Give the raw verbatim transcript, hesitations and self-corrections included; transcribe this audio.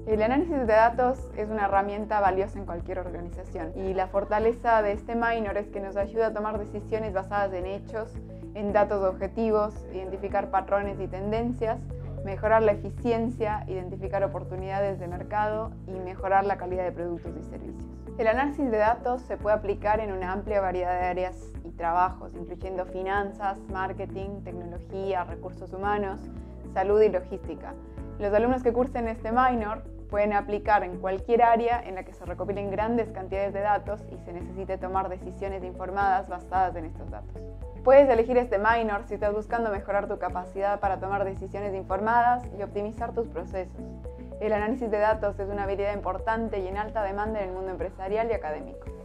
El análisis de datos es una herramienta valiosa en cualquier organización y la fortaleza de este minor es que nos ayuda a tomar decisiones basadas en hechos, en datos objetivos, identificar patrones y tendencias, mejorar la eficiencia, identificar oportunidades de mercado y mejorar la calidad de productos y servicios. El análisis de datos se puede aplicar en una amplia variedad de áreas y trabajos, incluyendo finanzas, marketing, tecnología, recursos humanos, salud y logística. Los alumnos que cursen este minor pueden aplicar en cualquier área en la que se recopilen grandes cantidades de datos y se necesite tomar decisiones informadas basadas en estos datos. Puedes elegir este minor si estás buscando mejorar tu capacidad para tomar decisiones informadas y optimizar tus procesos. El análisis de datos es una habilidad importante y en alta demanda en el mundo empresarial y académico.